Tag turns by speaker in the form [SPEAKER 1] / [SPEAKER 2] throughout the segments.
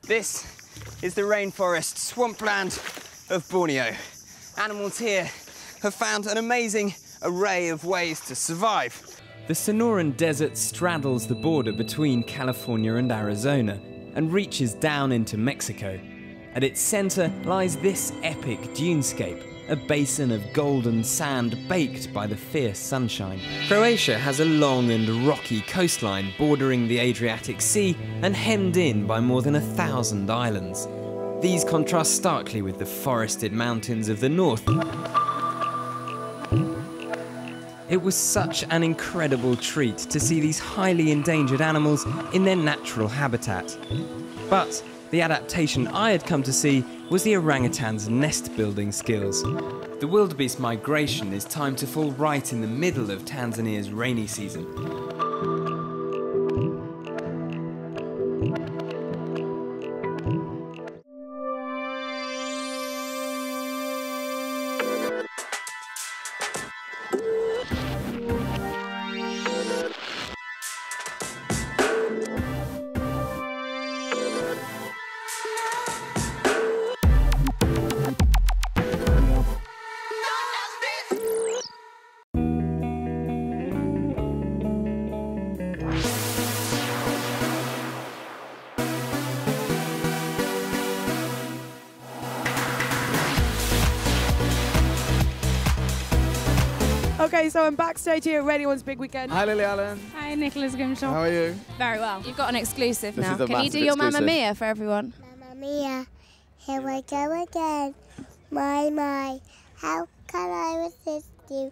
[SPEAKER 1] This is the rainforest swampland of Borneo. Animals here have found an amazing array of ways to survive. The Sonoran Desert straddles the border between California and Arizona and reaches down into Mexico. At its centre lies this epic dunescape, a basin of golden sand baked by the fierce sunshine. Croatia has a long and rocky coastline bordering the Adriatic Sea and hemmed in by more than 1,000 islands. These contrast starkly with the forested mountains of the north. It was such an incredible treat to see these highly endangered animals in their natural habitat. But the adaptation I had come to see was the orangutan's nest-building skills. The wildebeest migration is timed to fall right in the middle of Tanzania's rainy season.
[SPEAKER 2] Okay, so I'm backstage here at Radio 1's Big Weekend.
[SPEAKER 3] Hi, Lily Allen.
[SPEAKER 4] Hi, Nicholas Grimshaw.
[SPEAKER 3] How are you?
[SPEAKER 4] Very well. You've got an exclusive
[SPEAKER 3] This
[SPEAKER 4] now.
[SPEAKER 3] is a
[SPEAKER 4] Can you do
[SPEAKER 3] massive
[SPEAKER 4] your Mamma
[SPEAKER 3] exclusive.
[SPEAKER 4] Mia for everyone?
[SPEAKER 5] Mamma Mia, here we go again. My, how can I resist you?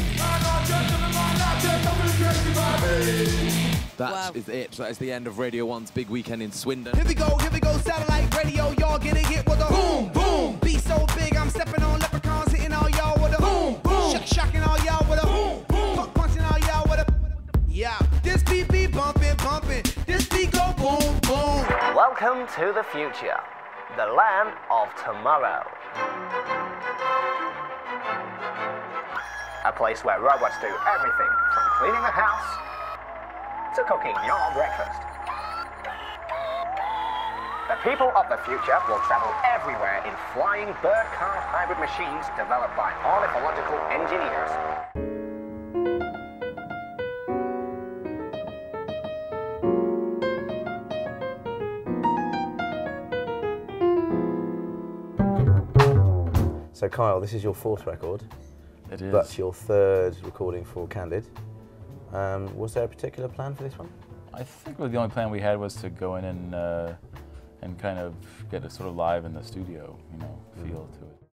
[SPEAKER 3] That is it. That is the end of Radio 1's Big Weekend in Swindon.
[SPEAKER 6] Here we go, satellite radio, y'all getting hit with a boom, boom. Be so big, I'm stepping on leprechauns, hitting all y'all with a boom, boom. Shocking all y'all with a boom, boom. Punching all y'all with a, yeah. This beat be bumping, bumping. This beat go boom, boom.
[SPEAKER 7] Welcome to the future, the land of tomorrow. A place where robots do everything from cleaning the house to cooking your breakfast. The people of the future will travel everywhere in flying bird-car hybrid machines developed by ornithological engineers.
[SPEAKER 8] So Kyle, this is your fourth record.
[SPEAKER 3] It is.
[SPEAKER 8] But your third recording for Candid. Was there a particular plan for this one?
[SPEAKER 9] I think the only plan we had was to go in and kind of get it sort of live in the studio, feel to it.